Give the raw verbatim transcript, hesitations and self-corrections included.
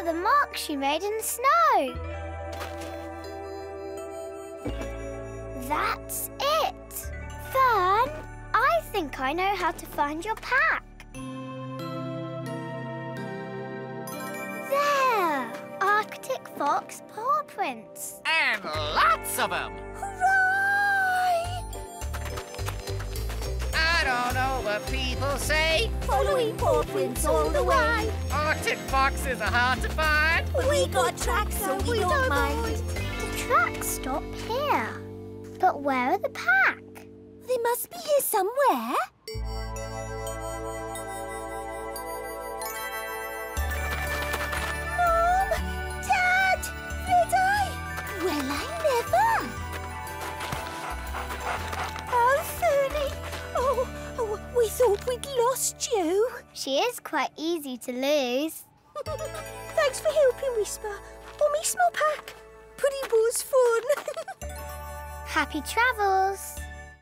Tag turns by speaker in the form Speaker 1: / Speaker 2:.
Speaker 1: the marks you made in the snow. That's it. Fern, I think I know how to find your pack. There! Arctic fox paw prints.
Speaker 2: And lots of them.
Speaker 3: Hooray!
Speaker 2: I don't know what people say.
Speaker 3: Following paw prints all the way.
Speaker 2: Arctic foxes are hard to find.
Speaker 3: We got tracks, so we don't mind.
Speaker 1: The tracks stop here. But where are the pack?
Speaker 3: They must be here somewhere. Mom! Dad! Freddy! Well, I never! Oh, Fernie! Oh, oh, we thought we'd lost you.
Speaker 1: She is quite easy to lose.
Speaker 3: Thanks for helping, Wissper. Oh, me small pack. But it was fun.
Speaker 1: Happy travels!